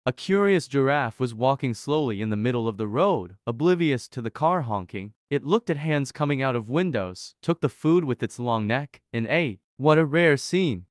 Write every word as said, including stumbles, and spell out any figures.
A curious giraffe was walking slowly in the middle of the road, oblivious to the car honking. It looked at hands coming out of windows, took the food with its long neck, and ate. What a rare scene!